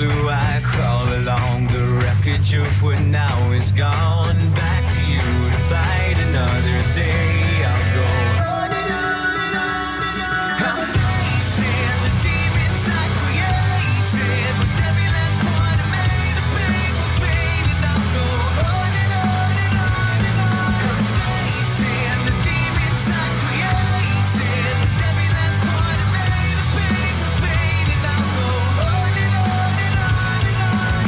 blue, I crawl along the wreckage of what now is gone. Back to you to fight another day. I'll go on and on and on and on. I'm facing the demons I created, with every last point I made a big pain, and I'll go on and on and on and on. I'm facing the demons I created, with every last point I made a big pain, and I'll go on and on and on and on.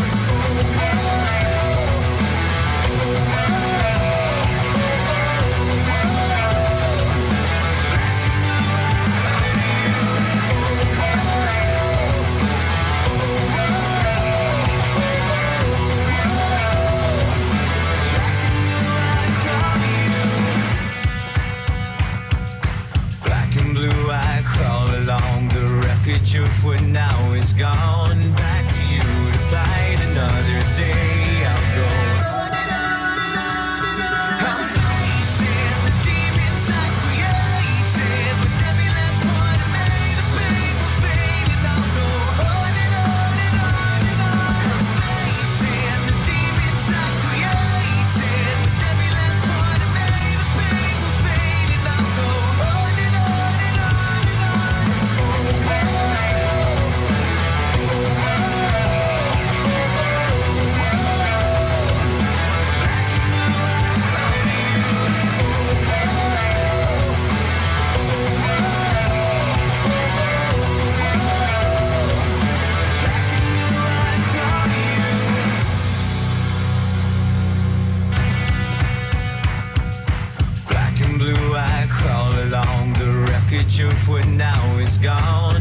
Black and blue, I crawl along the wreckage of what now is gone. Back to you to fight another day. I'll go on and on and on and on. I'm facing the demons I created, with every last point I made a big pain, and I'll go on and on and on and on. I'm facing the demons I created, with every last point I made a big pain, and I'll go on and on and on and on. Black and blue, I crawl along the wreckage of what now is gone.